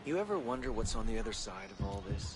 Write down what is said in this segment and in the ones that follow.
You ever wonder what's on the other side of all this?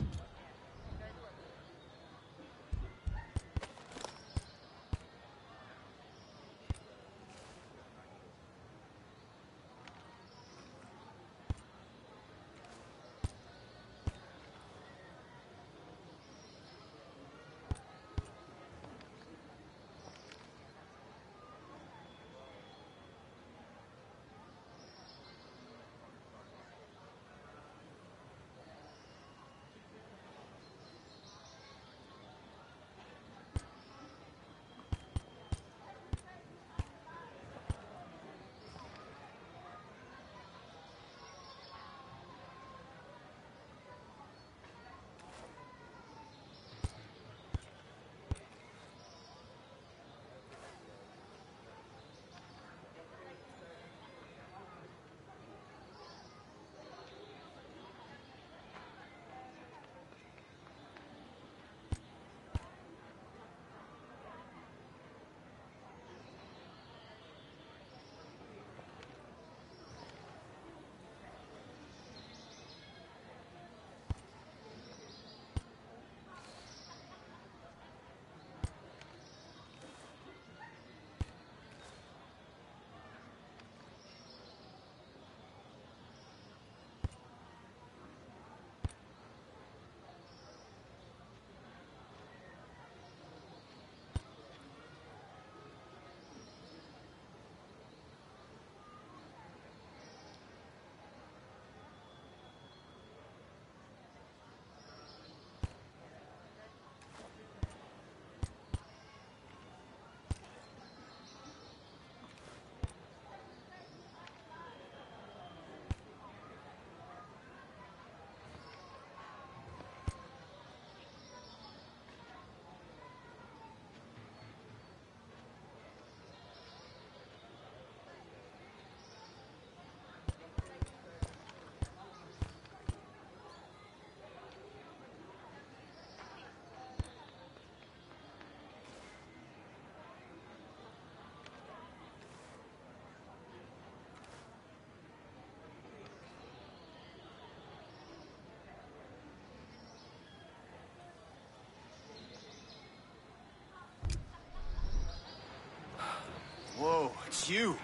Whoa, it's you.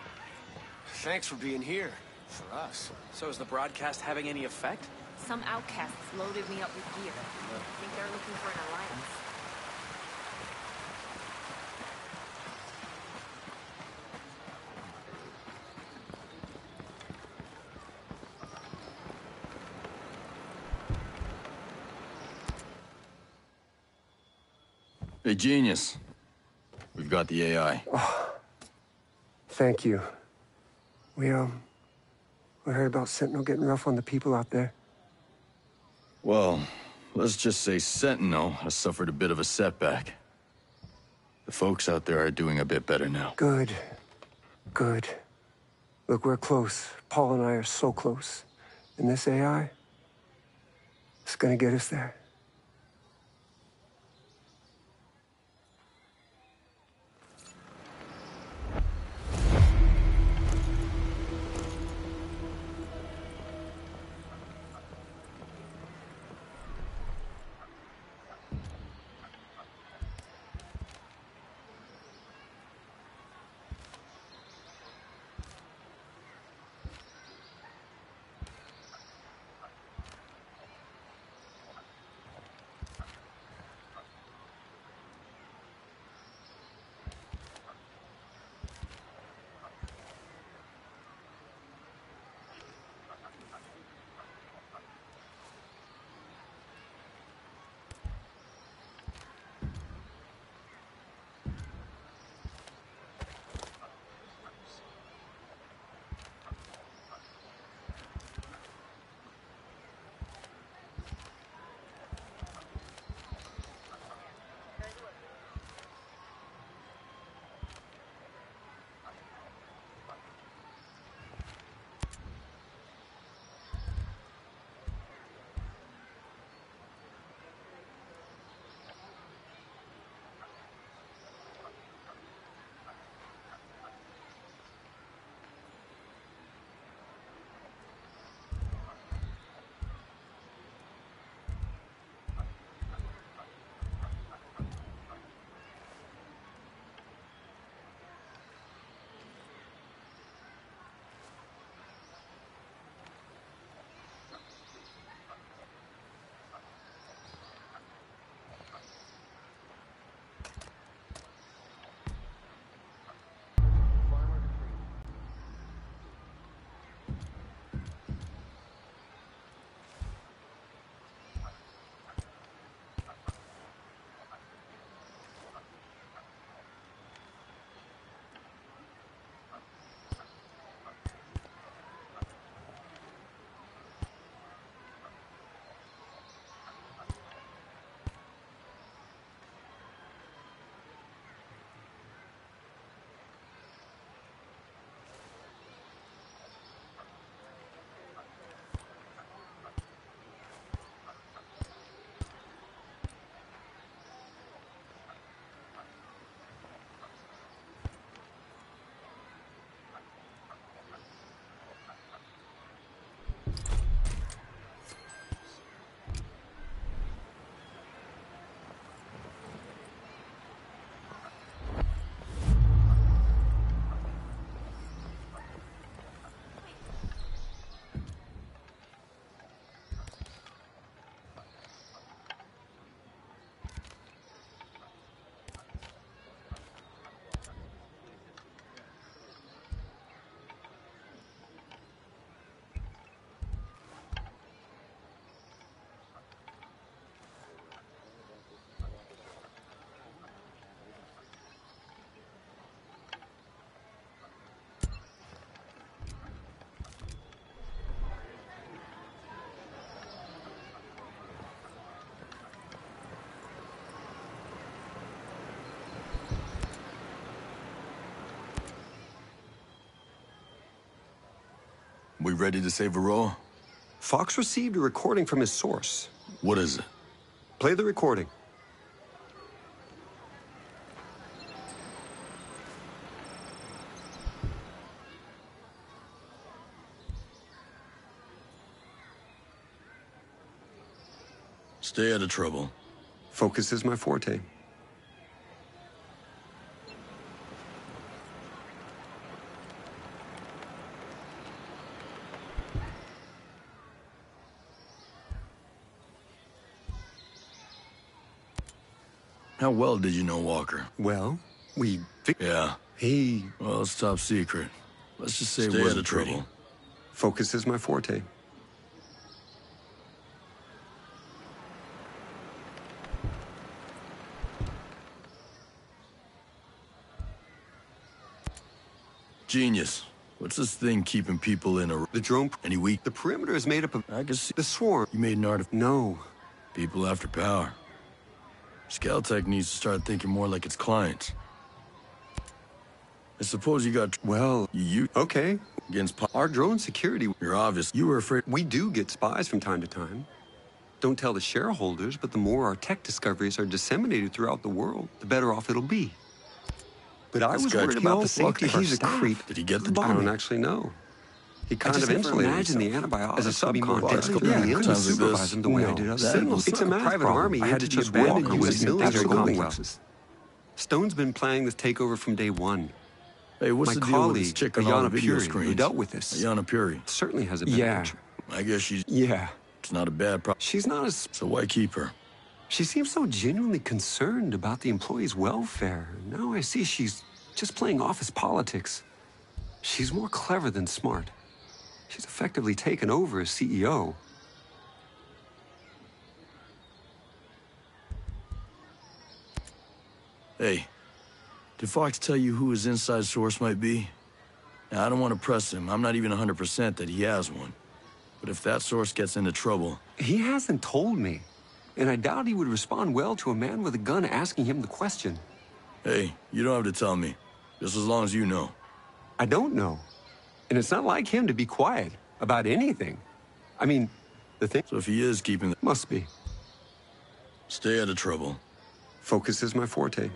Thanks for being here. For us. So is the broadcast having any effect? Some outcasts loaded me up with gear. I think they're looking for an alliance. Hey, Genius. We've got the AI. Oh, thank you. We heard about Sentinel getting rough on the people out there. Well, let's just say Sentinel has suffered a bit of a setback. The folks out there are doing a bit better now. Good. Good. Look, we're close. Paul and I are so close. And this AI, it's gonna get us there. We ready to save a roll? Fox received a recording from his source. What is it? Play the recording. Stay out of trouble. Focus is my forte. How well did you know Walker? Well, Yeah. he... Well, it's top secret. Let's just say Stay it out wasn't of trouble. pretty. Focus is my forte. Genius. What's this thing keeping people in a... The drone... Any weak? The perimeter is made up of... I can see... The swarm. You made an art of... No. People after power. Scaltech needs to start thinking more like its clients. I suppose you got... Well, You okay. against... Our drone security... You're obvious. You were afraid... We do get spies from time to time. Don't tell the shareholders, but the more our tech discoveries are disseminated throughout the world, the better off it'll be. But I This was guy- worried about the safety of our he's a staff. creep. Did he get the... I don't actually know. He kind just of never insulated imagined the himself. antibiotics As a would be more subcontractor. deadly. Yeah, I Yeah, couldn't times like supervise this. him the way I No, did other that- signals. it's a not private army I had to entity trust abandoned Walker with using military industrial complexes. Stone's been playing this takeover from day one. Hey, what's My the deal with this colleague, chick on all the Ayanna video Puri, screens? who dealt with this, Ayanna Puri. certainly has a better Yeah. picture. I guess she's... Yeah. It's not a bad problem. She's not as... So why keep her? She seems so genuinely concerned about the employees' welfare. Now I see she's just playing office politics. She's more clever than smart. She's effectively taken over as CEO. Hey, did Fox tell you who his inside source might be? Now, I don't want to press him. I'm not even 100% that he has one. But if that source gets into trouble... He hasn't told me. And I doubt he would respond well to a man with a gun asking him the question. Hey, you don't have to tell me. Just as long as you know. I don't know. And it's not like him to be quiet about anything. I mean, the thing So if he is keeping the... must be. Stay out of trouble. Focus is my forte.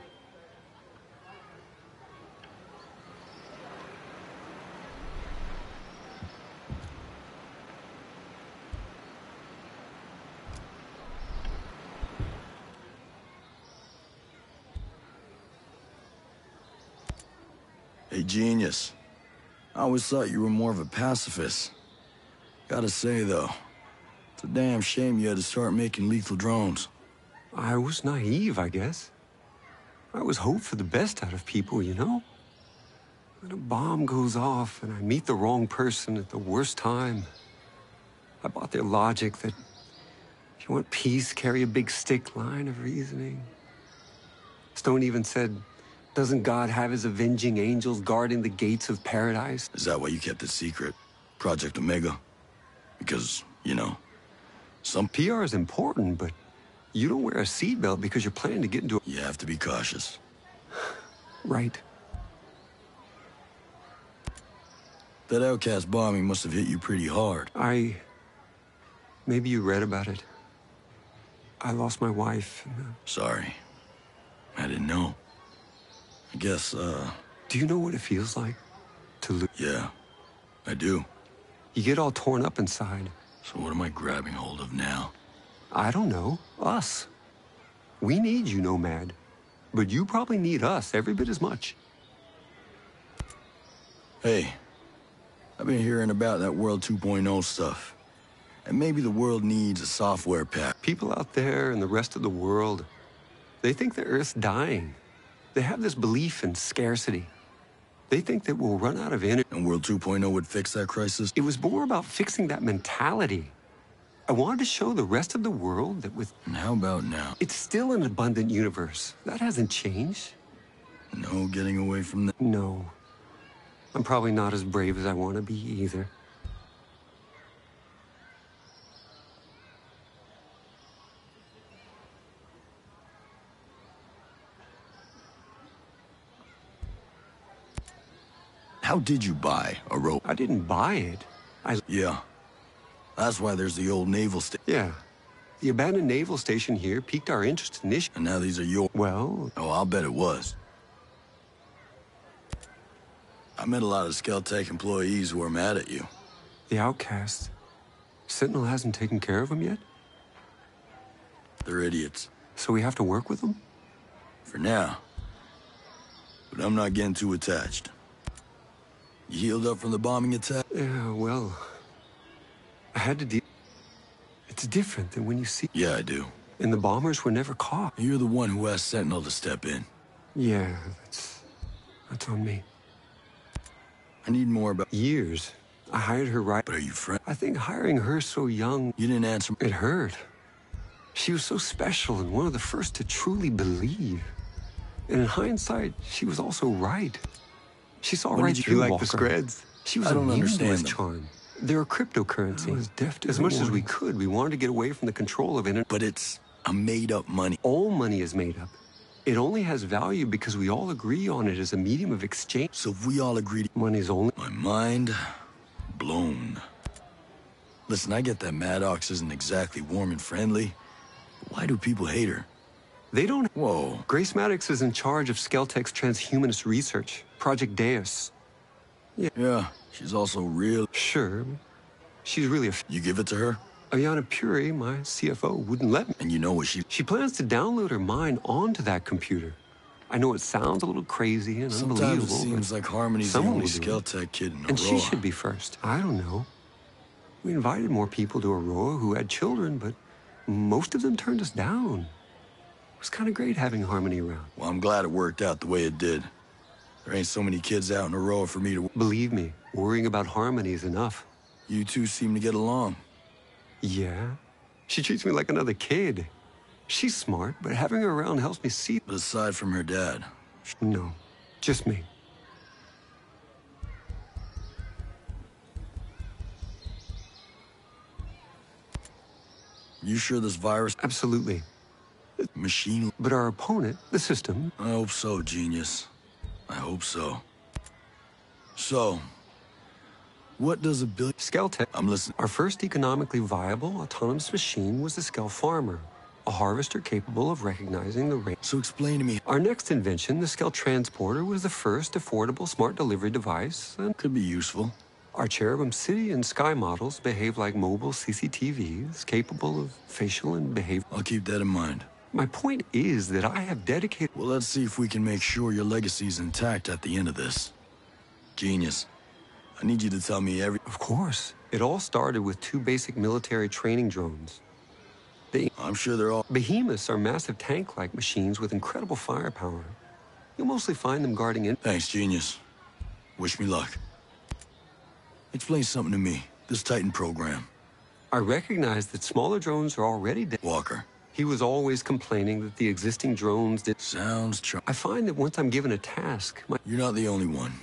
Hey, genius. I always thought you were more of a pacifist. Gotta say, though, it's a damn shame you had to start making lethal drones. I was naive, I guess. I always hoped for the best out of people, you know? When a bomb goes off and I meet the wrong person at the worst time, I bought their logic that if you want peace, carry a big stick line of reasoning. Stone even said, doesn't God have his avenging angels guarding the gates of paradise? Is that why you kept it secret? Project Omega? Because, you know, some... PR is important, but you don't wear a seatbelt because you're planning to get into a... You have to be cautious. Right. That outcast bombing must have hit you pretty hard. Maybe you read about it. I lost my wife. Sorry. I didn't know. I guess, Do you know what it feels like to lose? yeah, I do. You get all torn up inside. So what am I grabbing hold of now? I don't know. Us. We need you, Nomad. But you probably need us every bit as much. Hey, I've been hearing about that World 2.0 stuff. And maybe the world needs a software pack. People out there in the rest of the world, they think the Earth's dying. They have this belief in scarcity. They think that we'll run out of energy. And World 2.0 would fix that crisis? It was more about fixing that mentality. I wanted to show the rest of the world that with... And how about now? It's still an abundant universe. That hasn't changed. No getting away from that? No. I'm probably not as brave as I want to be either. How did you buy a rope? I didn't buy it. Yeah. That's why there's the old naval station. Yeah. The abandoned naval station here piqued our interest initially. And now these are your... Well, Oh, I'll bet it was. I met a lot of Skeltech employees who are mad at you. the outcasts. Sentinel hasn't taken care of them yet? They're idiots. So we have to work with them? For now. But I'm not getting too attached. You healed up from the bombing attack? Yeah, well... I had to deal... It's different than when you see... Yeah, I do. And the bombers were never caught. You're the one who asked Sentinel to step in. Yeah, that's on me. I need more about... Years. I hired her right... But are you friends? I think hiring her so young... You didn't answer... It hurt. She was so special and one of the first to truly believe. And in hindsight, she was also right. She saw When right did you through like the Walker. Screds? She was I don't immune to understand his them. charm. They're a cryptocurrency. I was deaf to as the much as we warnings. could, we wanted to get away from the control of it. But it's a made-up money. All money is made up. It only has value because we all agree on it as a medium of exchange. So if we all agree... Money's only... My mind... blown. Listen, I get that Maddox isn't exactly warm and friendly. But why do people hate her? They don't... Whoa. Grace Maddox is in charge of Skeltech's transhumanist research, Project Deus. Yeah, she's also real... Sure, she's really a... You give it to her, Ayana Puri, my CFO, wouldn't let me. and you know what she... She plans to download her mind onto that computer. I know it sounds a little crazy and Sometimes unbelievable, it seems but like Harmony's the someone only will do it. Skeltech kid in Aurora. And she should be first. I don't know. We invited more people to Aurora who had children, but most of them turned us down. It was kind of great having Harmony around. Well, I'm glad it worked out the way it did. There ain't so many kids out in Aurora for me to... Believe me, worrying about Harmony is enough. You two seem to get along. Yeah? She treats me like another kid. She's smart, but having her around helps me see... But aside from her dad... No, just me. You sure this virus... Absolutely. machine... But our opponent, the system... I hope so, genius. I hope so. So... What does a billion... Skeltech. I'm listening. Our first economically viable autonomous machine was the Skell Farmer, a harvester capable of recognizing the range. So explain to me... Our next invention, the Skell Transporter, was the first affordable smart delivery device, and Could be useful. our Cherubim City and Sky models behave like mobile CCTVs, capable of facial and behavior. I'll keep that in mind. My point is that I have dedicated... Well, let's see if we can make sure your legacy's intact at the end of this. Genius. I need you to tell me every... Of course. It all started with 2 basic military training drones. I'm sure they're all... Behemoths are massive tank-like machines with incredible firepower. You'll mostly find them guarding in... Thanks, genius. Wish me luck. Explain something to me. This Titan program. I recognize that smaller drones are already dead. Walker. He was always complaining that the existing drones did... Sounds I find that once I'm given a task, You're not the only one.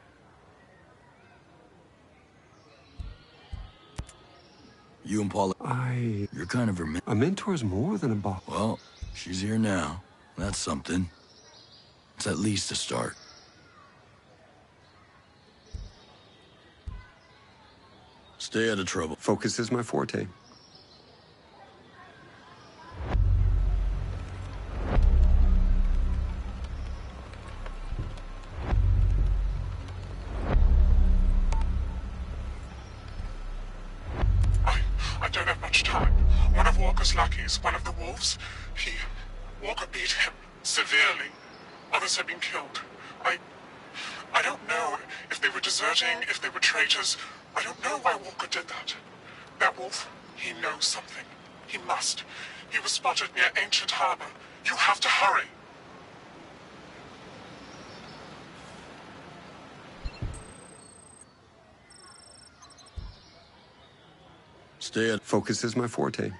You and Paula... You're kind of her... A mentor's more than a boss. Well, she's here now. That's something. It's at least a start. Stay out of trouble. Focus is my forte. I don't have much time. One of Walker's lackeys, one of the wolves, Walker beat him severely. Others have been killed. I don't know if they were deserting, if they were traitors. I don't know why Walker did that. That wolf, he knows something. He must. He was spotted near Ancient Harbor. You have to hurry. Stay out... Focus is my forte.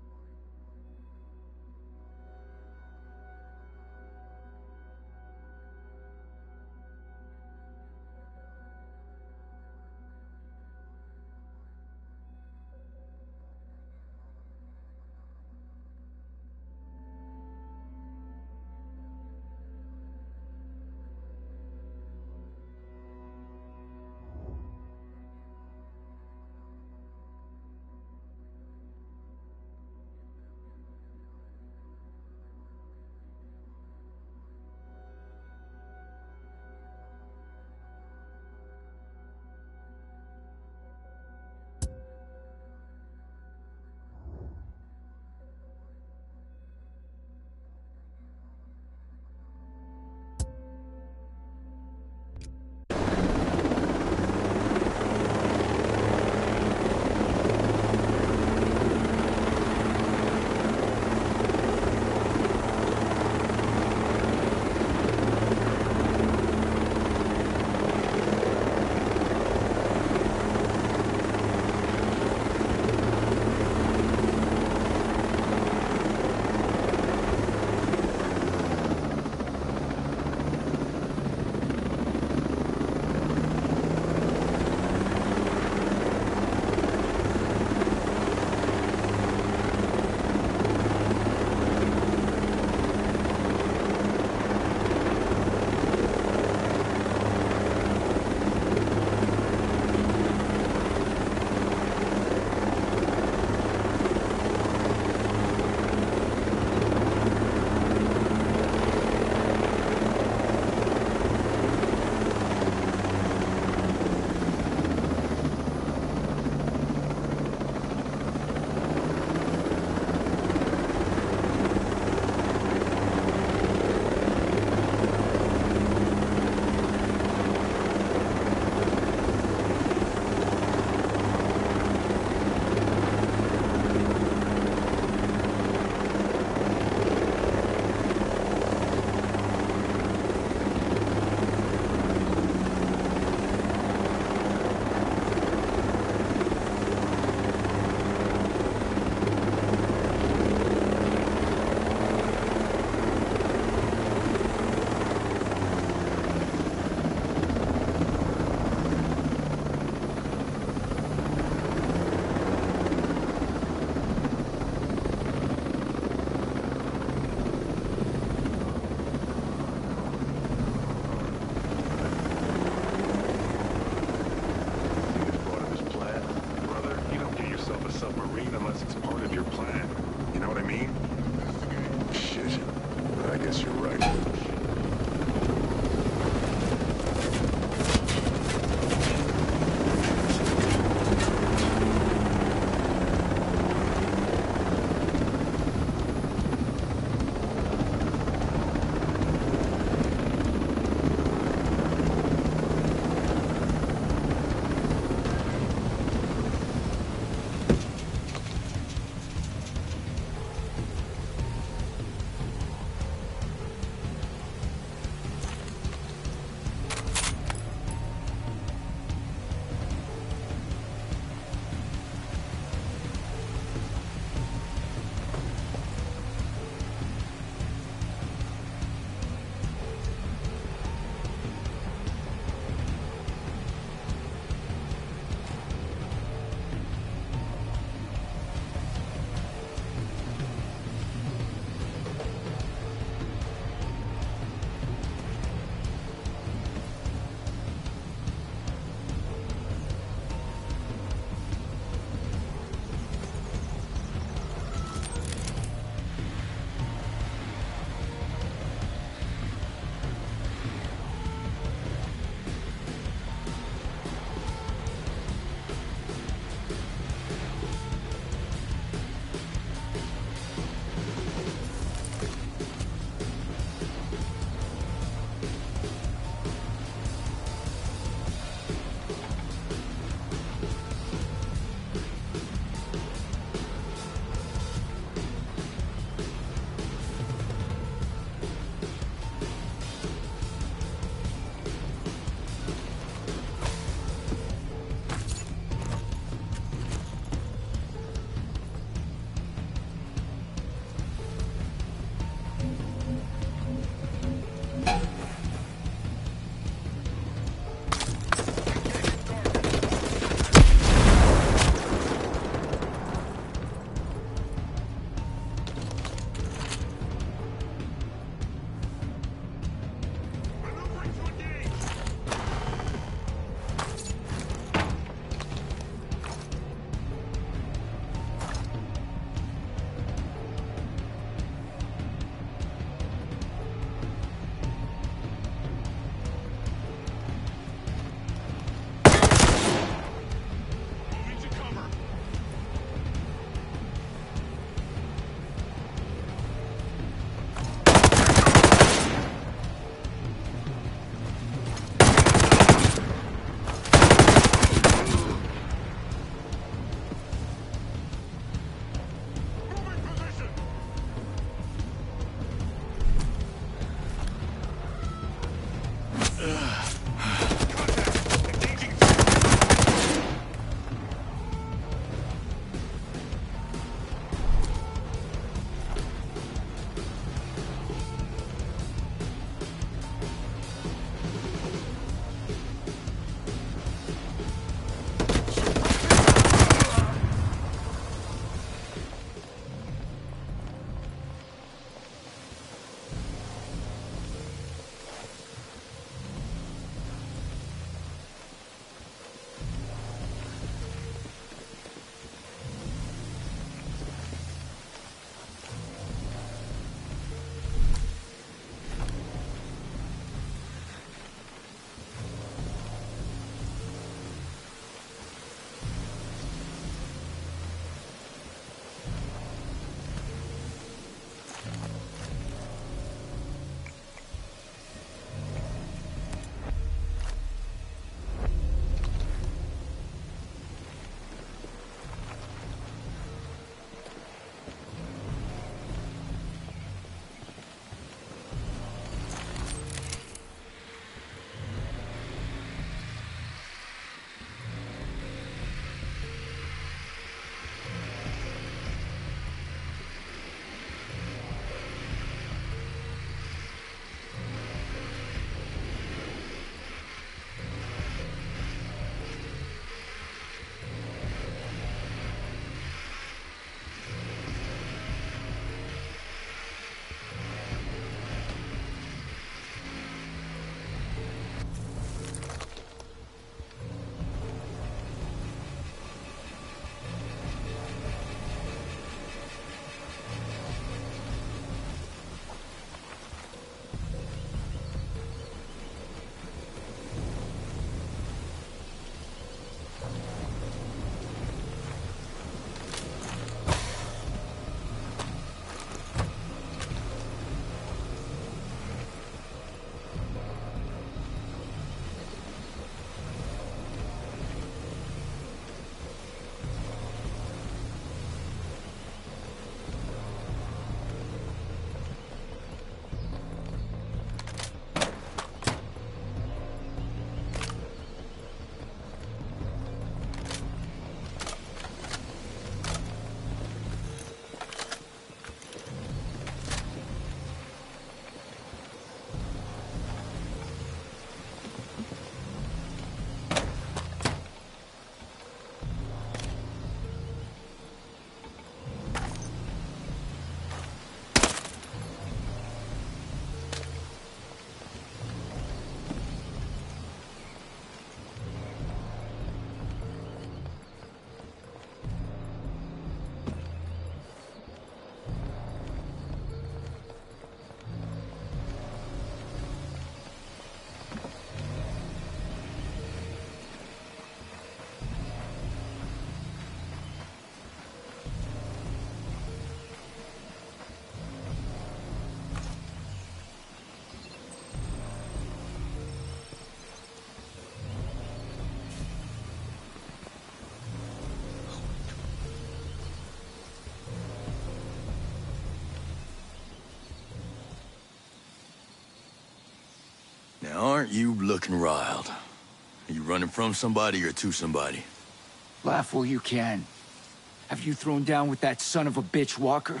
Aren't you looking riled? Are you running from somebody or to somebody? Laugh while you can. Have you thrown down with that son of a bitch Walker?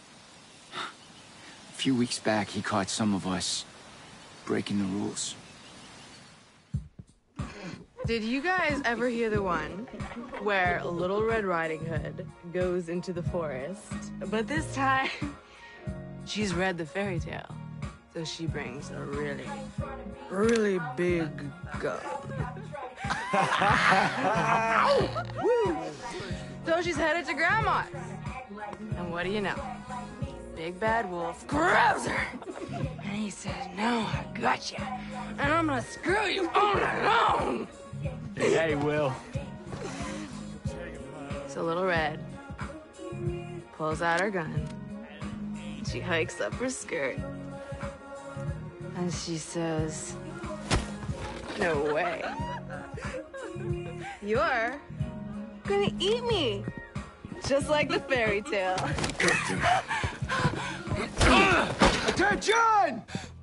A few weeks back, he caught some of us breaking the rules. Did you guys ever hear the one where Little Red Riding Hood goes into the forest, but this time she's read the fairy tale, so she brings a really, really big gun. So she's headed to Grandma's. And what do you know? Big bad wolf grabs her. And he says, no, I got you. And I'm gonna screw you all alone. Hey, Will. So Little Red pulls out her gun. She hikes up her skirt. And she says, no way. You're gonna eat me. Just like the fairy tale. Attention!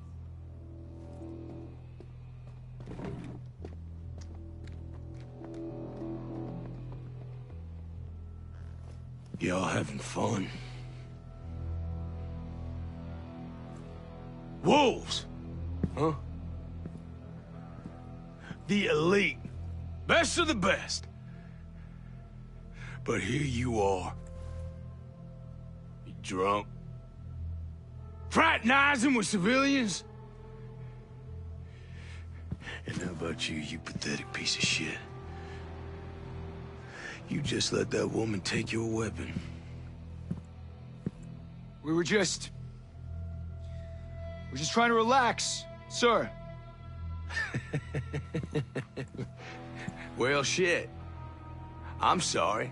Y'all having fun? Wolves! Huh? The elite. Best of the best. But here you are. You drunk? Fraternizing with civilians? And how about you pathetic piece of shit? You just let that woman take your weapon. We're just trying to relax, sir. Well, shit. I'm sorry.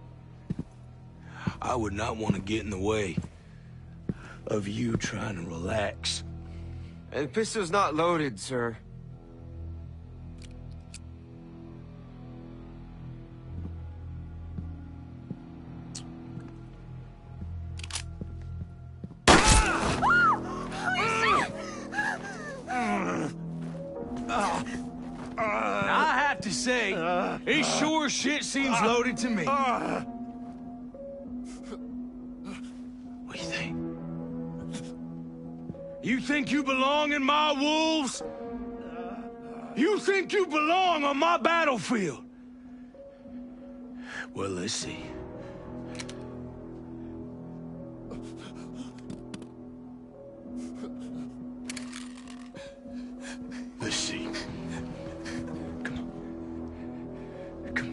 I would not want to get in the way of you trying to relax. The pistol's not loaded, sir. I have to say, it sure shit seems loaded to me. What do you think? You think you belong in my wolves? You think you belong on my battlefield? Well, let's see. Let's see. Come on. Come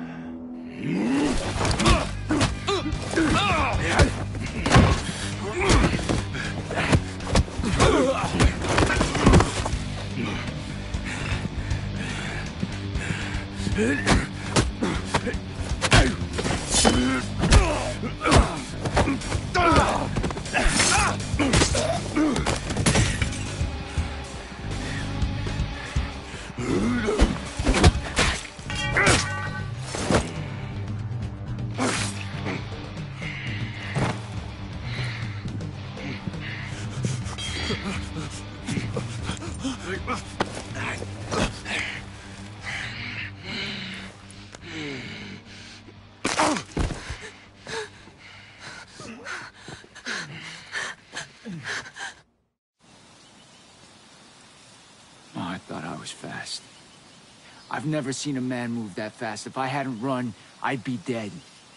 Oh, I thought I was fast. I've never seen a man move that fast. If I hadn't run, I'd be dead.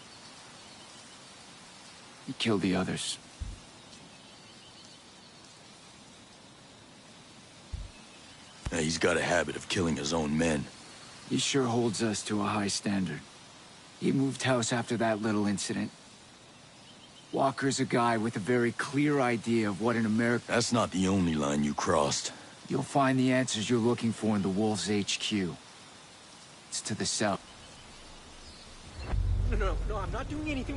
He killed the others. Now, he's got a habit of killing his own men. He sure holds us to a high standard. He moved house after that little incident. Walker's a guy with a very clear idea of what an American... That's not the only line you crossed. You'll find the answers you're looking for in the Wolves HQ. It's to the south. No, I'm not doing anything.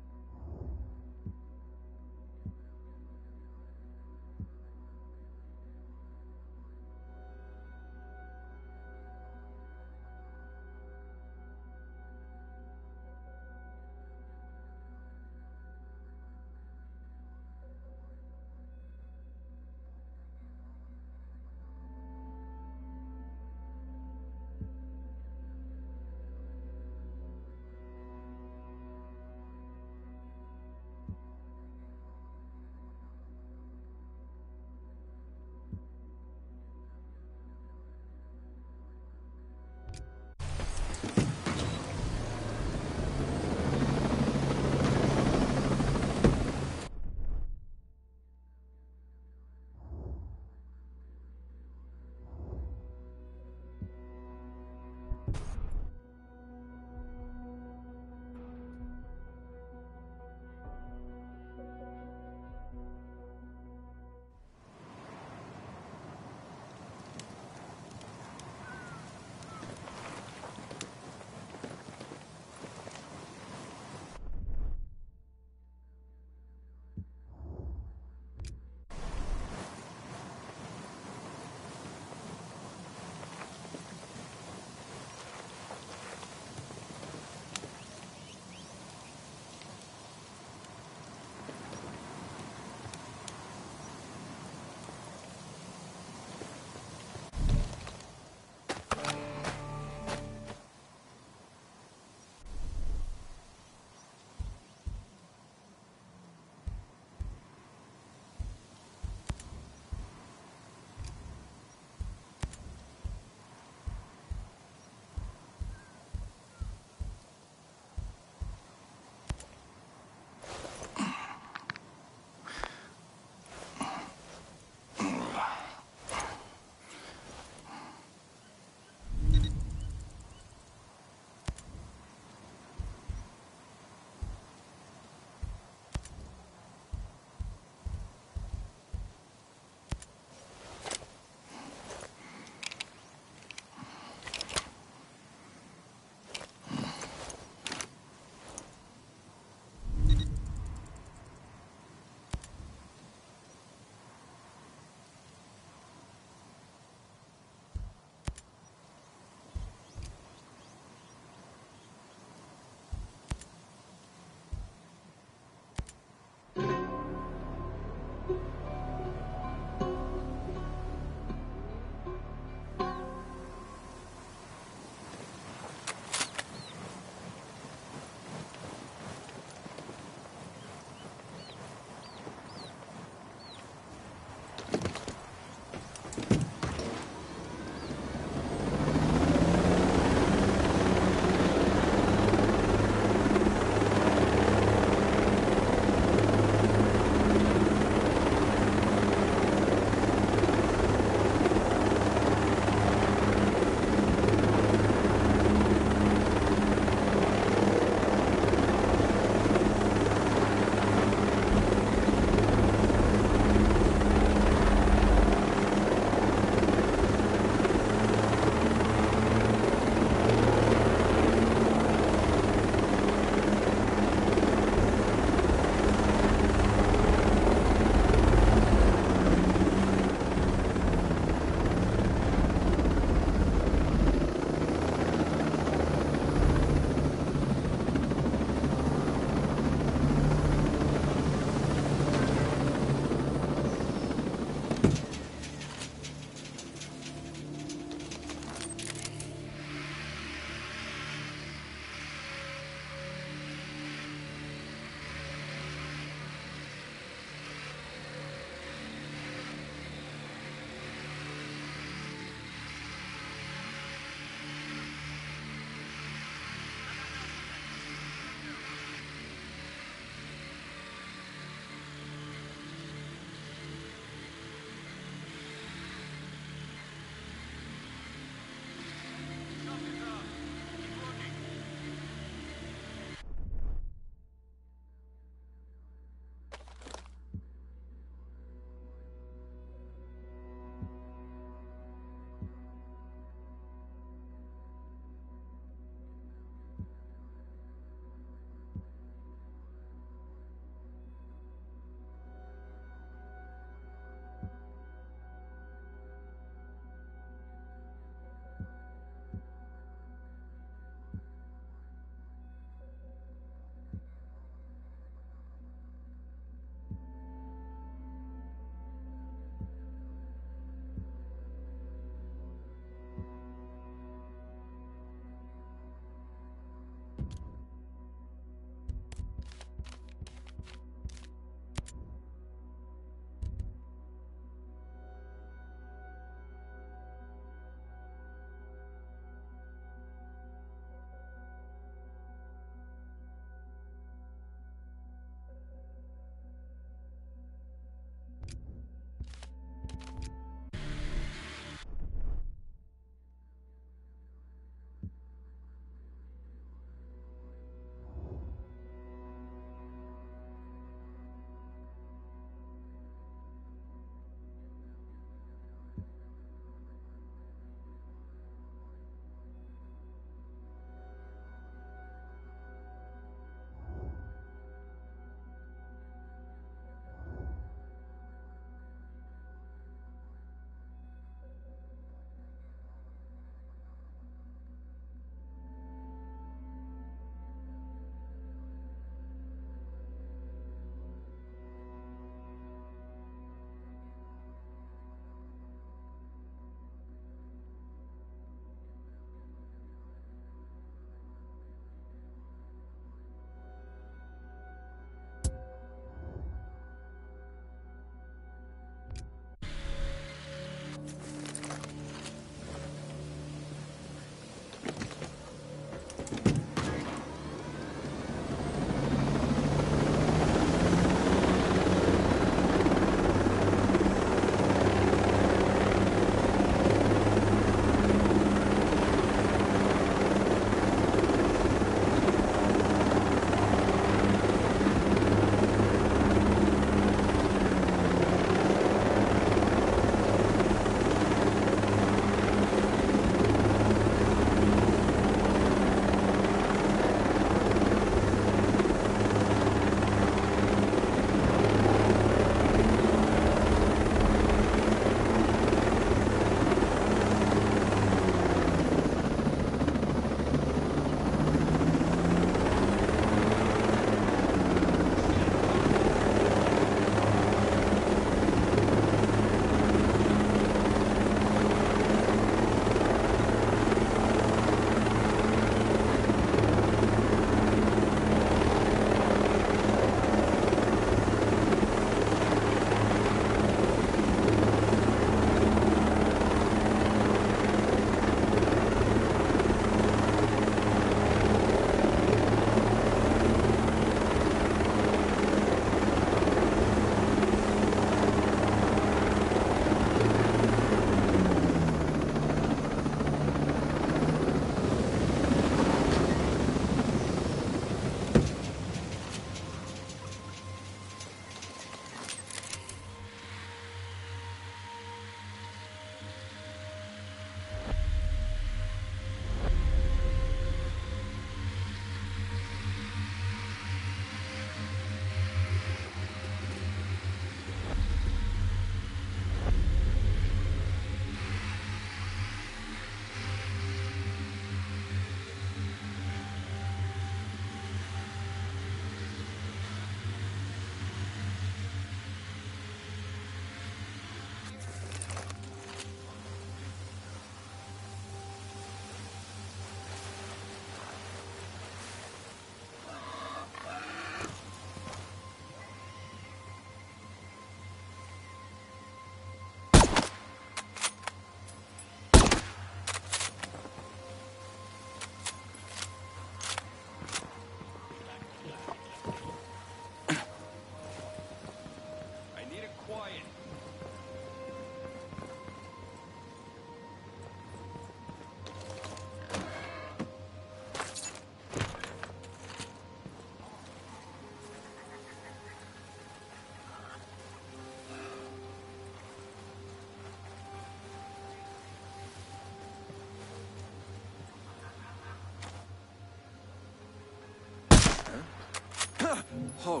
Holy.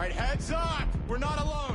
All right, heads up! We're not alone!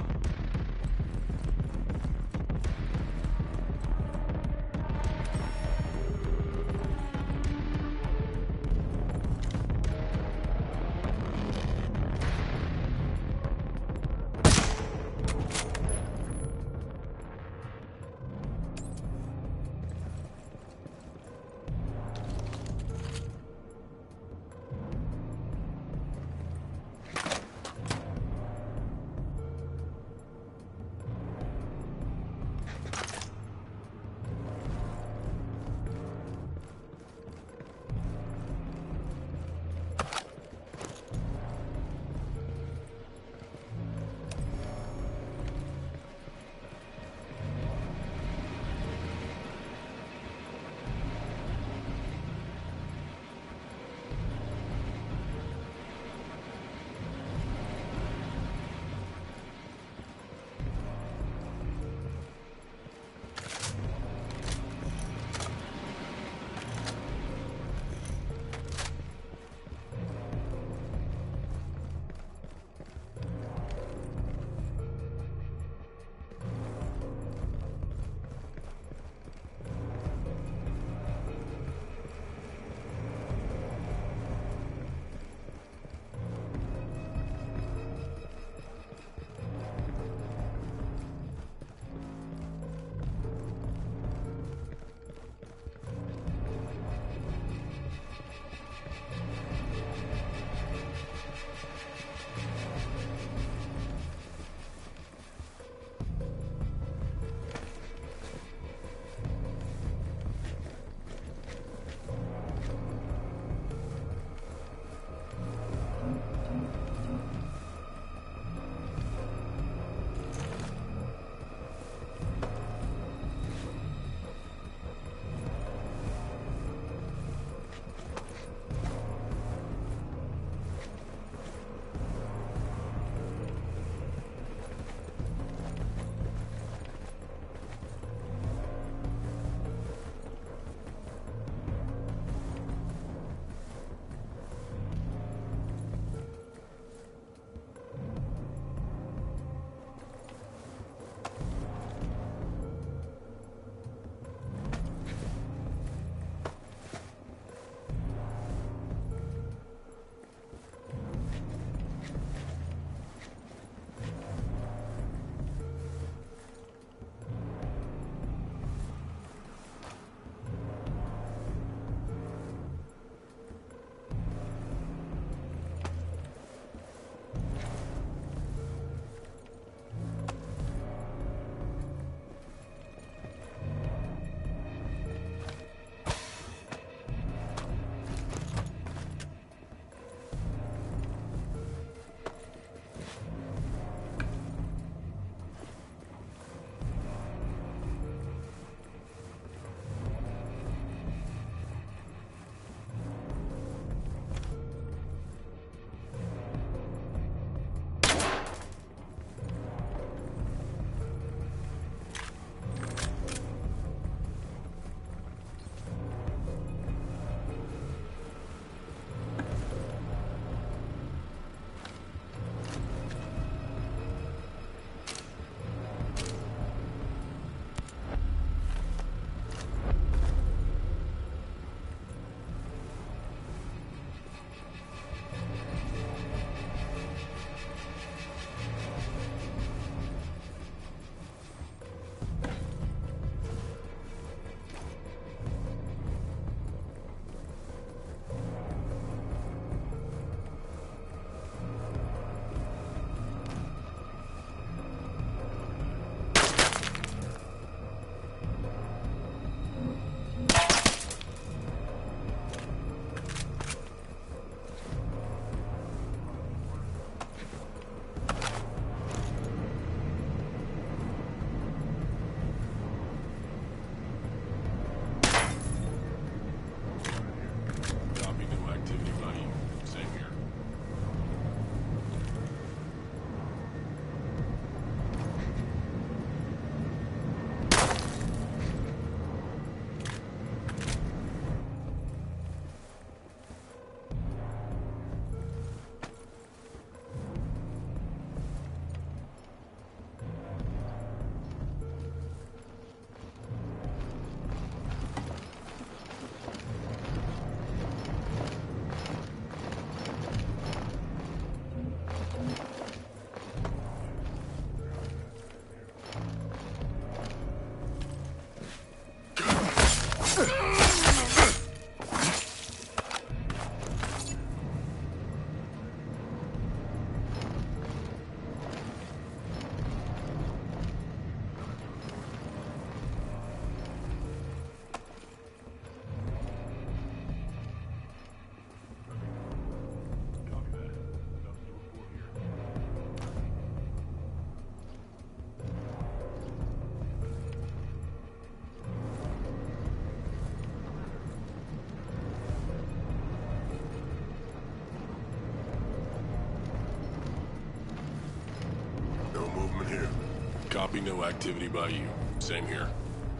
Copy, no activity by you. Same here.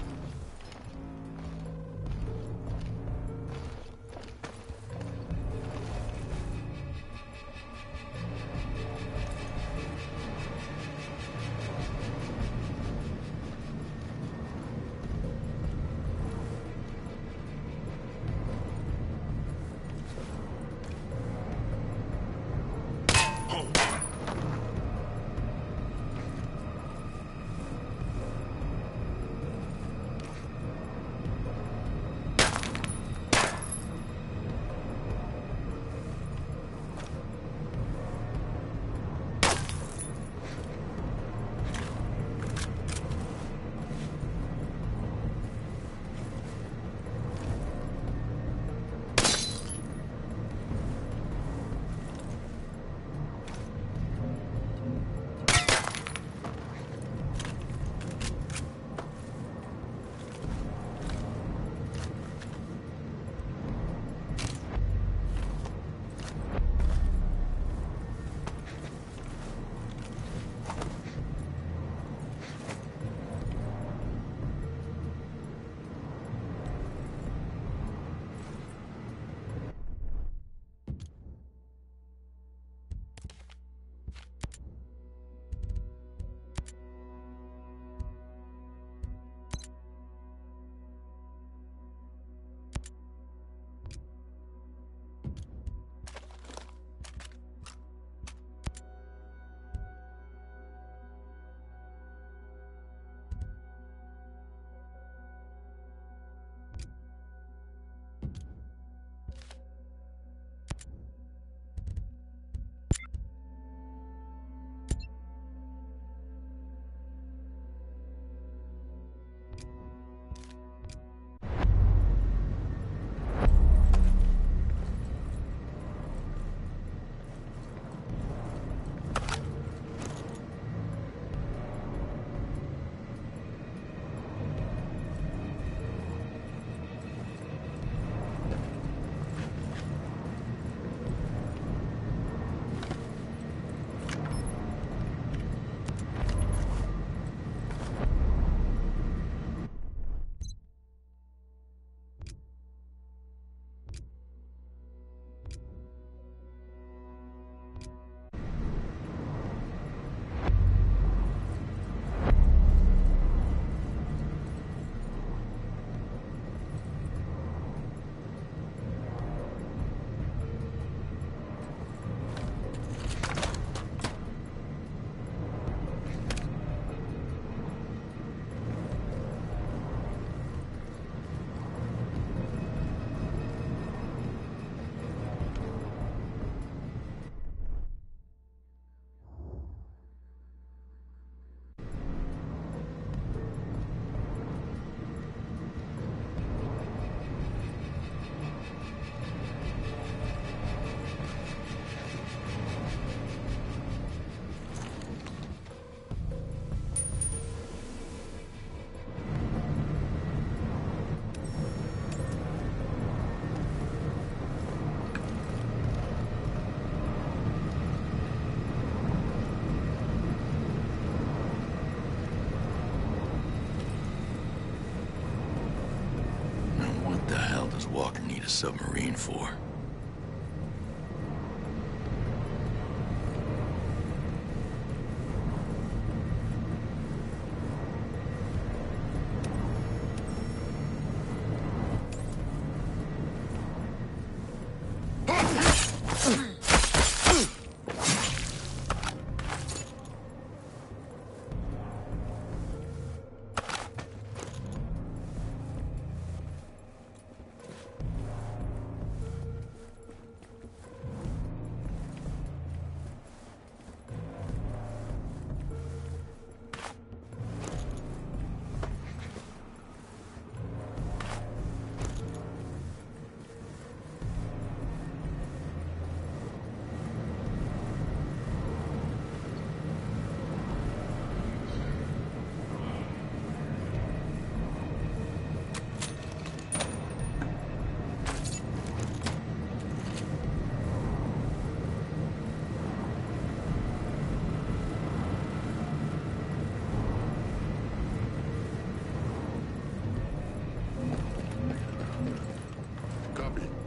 Walker need a submarine for?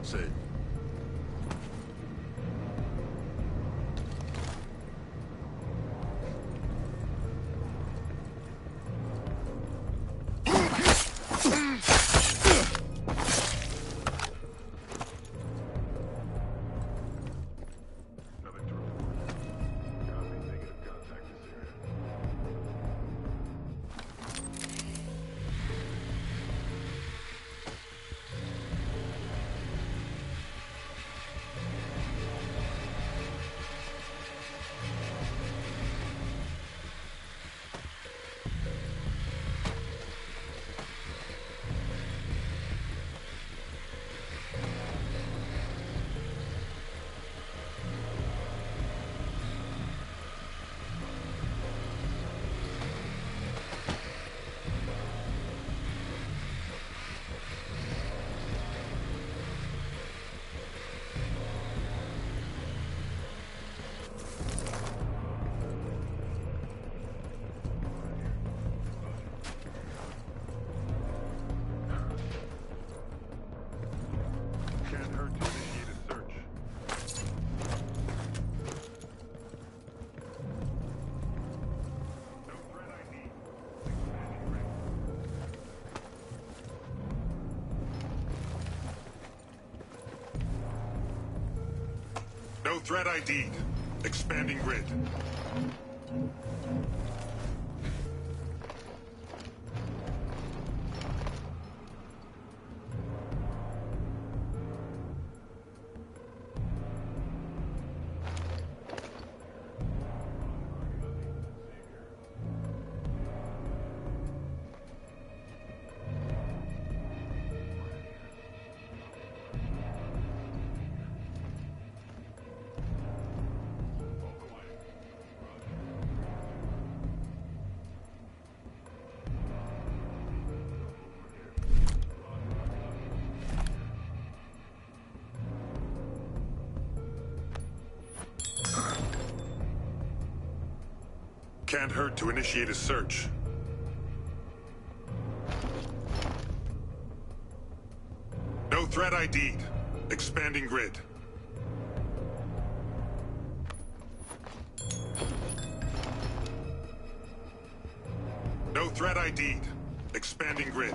said. No threat ID'd. Expanding grid. Can't hurt to initiate a search. No threat ID'd. Expanding grid. No threat ID'd. Expanding grid.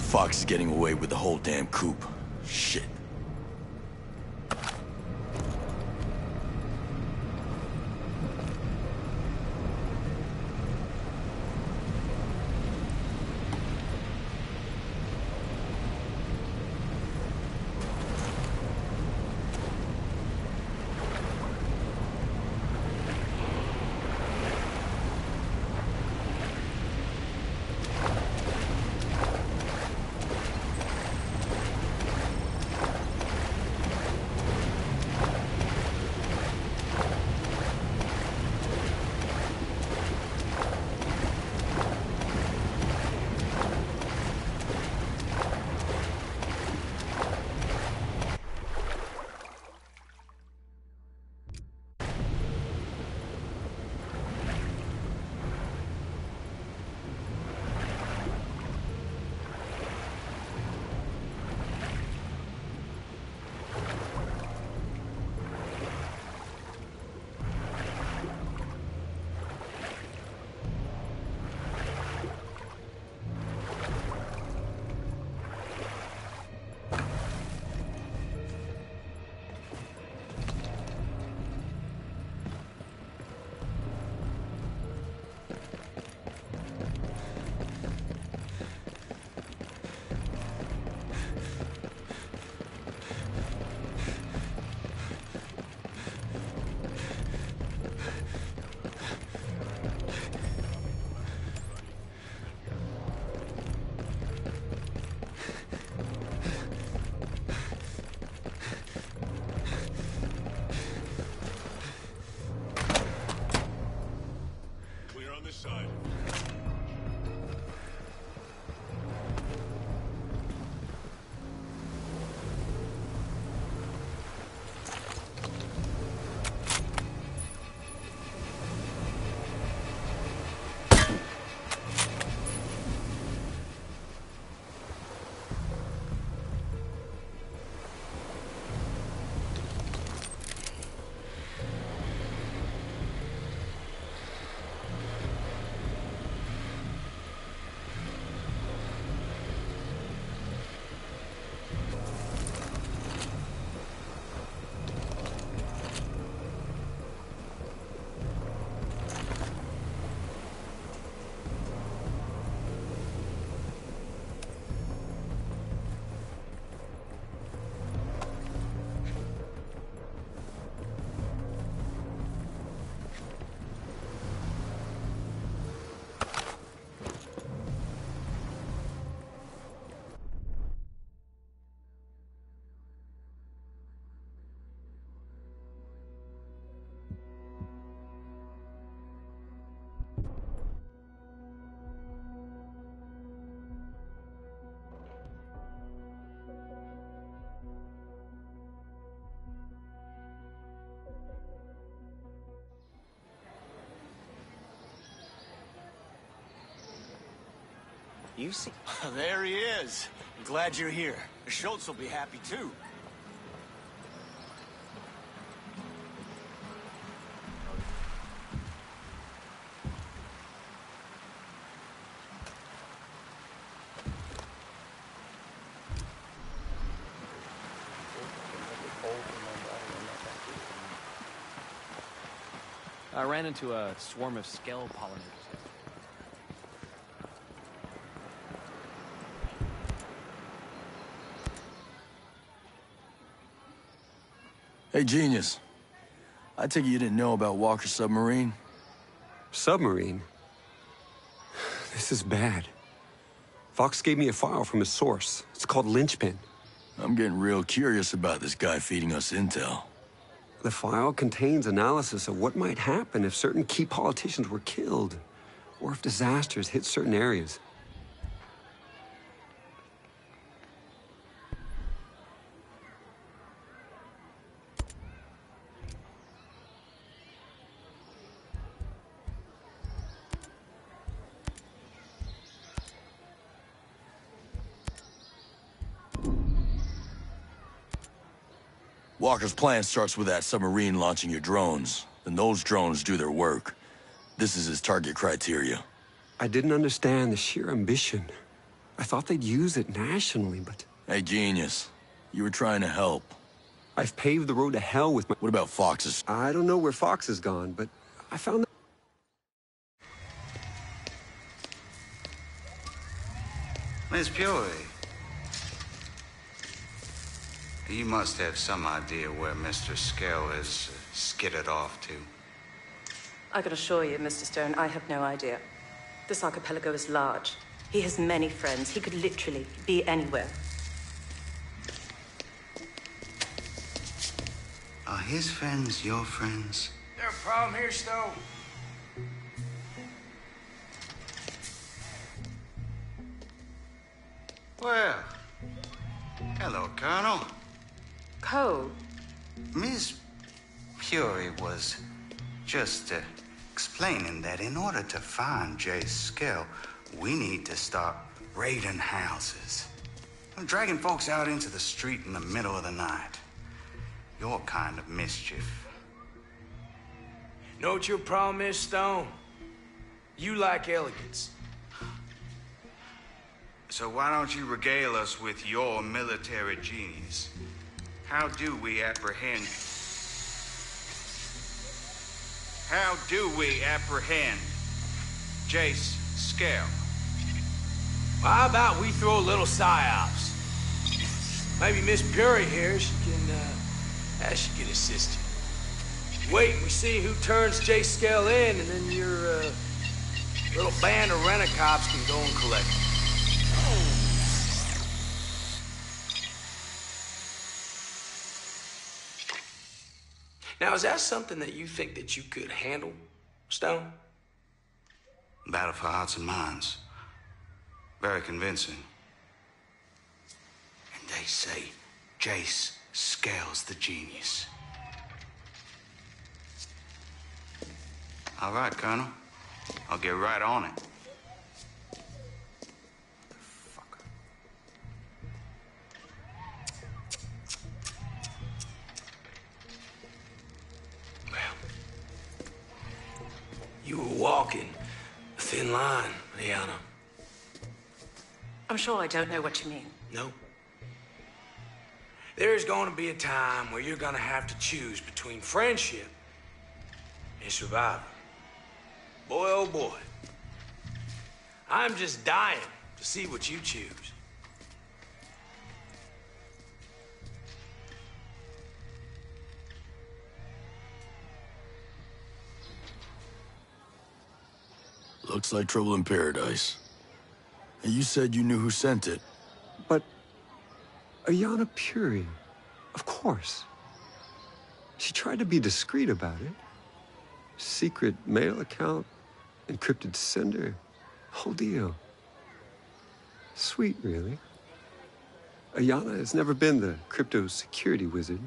Fox is getting away with the whole damn coup. Shit. Side. You see? There he is. Glad you're here. Schultz will be happy too. I ran into a swarm of scale pollinators. Hey, Genius. I take it you didn't know about Walker's submarine? Submarine? This is bad. Fox gave me a file from his source. It's called Lynchpin. I'm getting real curious about this guy feeding us intel. The file contains analysis of what might happen if certain key politicians were killed, or if disasters hit certain areas. Walker's plan starts with that submarine launching your drones. Then those drones do their work. This is his target criteria. I didn't understand the sheer ambition. I thought they'd use it nationally, but... Hey, genius. You were trying to help. I've paved the road to hell with my... What about Fox's? I don't know where Fox has gone, but I found that... Miss Peory, you must have some idea where Mr. Skell has skidded off to. I can assure you, Mr. Stone, I have no idea. This archipelago is large. He has many friends. He could literally be anywhere. Are his friends your friends? There a problem here, Stone? Well, hello, Colonel. Cole? Miss Fury was just explaining that in order to find Jace Skell, we need to start raiding houses. Dragging folks out into the street in the middle of the night. Your kind of mischief. Know what your problem is, Stone? You like elegance. So why don't you regale us with your military genius? How do we apprehend... How do we apprehend Jace Skell? Well, how about we throw a little psyops? Maybe Miss Fury here, she can assist you. Wait and we see who turns Jace Skell in, and then your little band of rent-a-cops can go and collect him. Now, is that something that you think that you could handle, Stone? Battle for hearts and minds. Very convincing. And they say Jace Skell's the genius. All right, Colonel. I'll get right on it. You were walking a thin line, Liana. I'm sure I don't know what you mean. No? There's going to be a time where you're going to have to choose between friendship and survival. Boy, oh boy. I'm just dying to see what you choose. Looks like trouble in paradise. And you said you knew who sent it. But... Ayana Puri, of course. She tried to be discreet about it. Secret mail account, encrypted sender, whole deal. Sweet, really. Ayana has never been the crypto security wizard.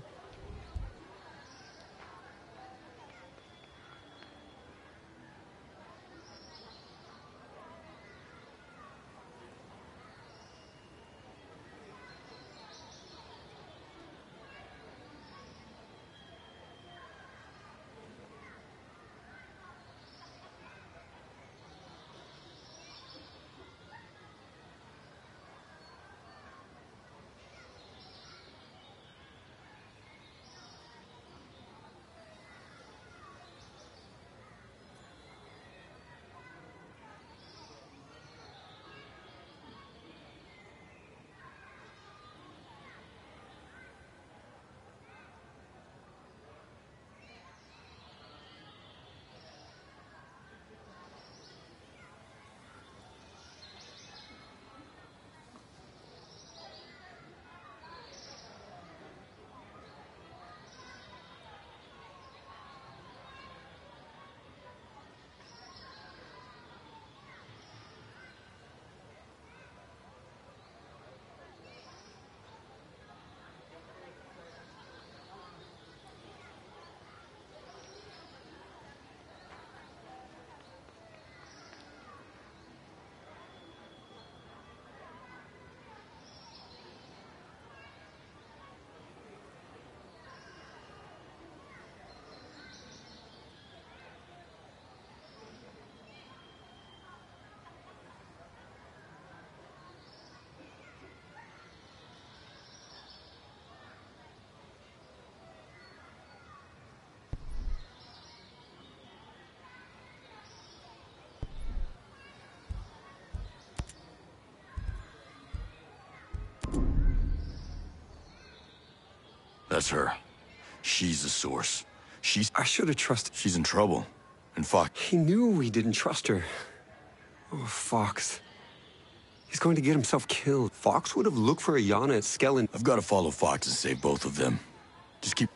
That's her. She's the source. I should have trusted... She's in trouble. And Fox... He knew we didn't trust her. Oh, Fox. He's going to get himself killed. Fox would have looked for Ayana at Skell. I've got to follow Fox and save both of them. Just keep...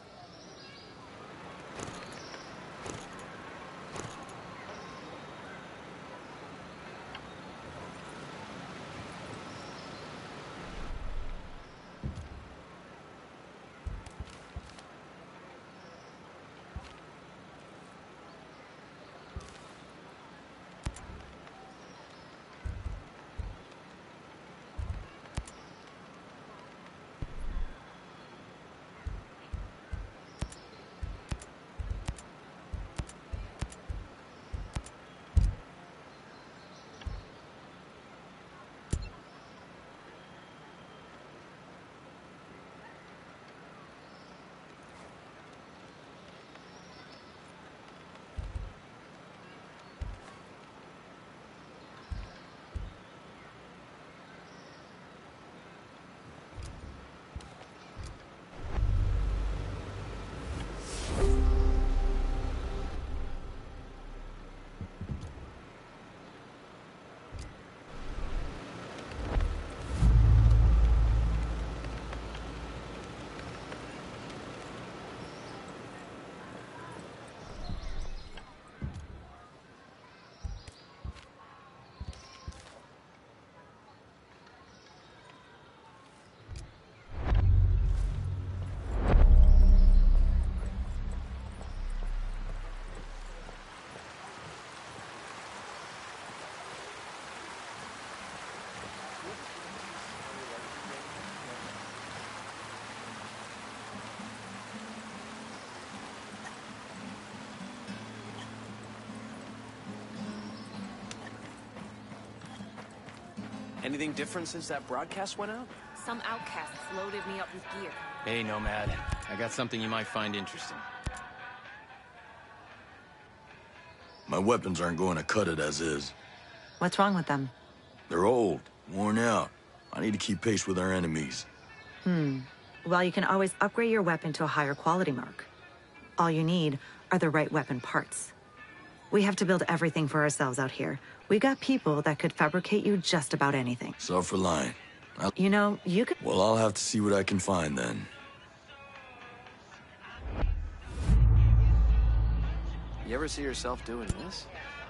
Anything different since that broadcast went out? Some outcasts loaded me up with gear. Hey, Nomad. I got something you might find interesting. My weapons aren't going to cut it as is. What's wrong with them? They're old, worn out. I need to keep pace with our enemies. Well, you can always upgrade your weapon to a higher quality mark. All you need are the right weapon parts. We have to build everything for ourselves out here. We've got people that could fabricate you just about anything. Self-reliant. You know, you could... Well, I'll have to see what I can find then. You ever see yourself doing this?